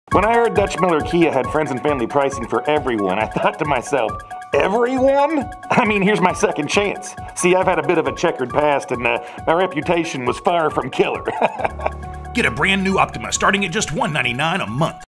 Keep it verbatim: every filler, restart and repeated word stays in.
When I heard Dutch Miller Kia had friends and family pricing for everyone, I thought to myself, everyone? I mean, here's my second chance. See, I've had a bit of a checkered past, and uh, my reputation was far from killer. Get a brand new Optima starting at just one hundred ninety-nine dollars a month.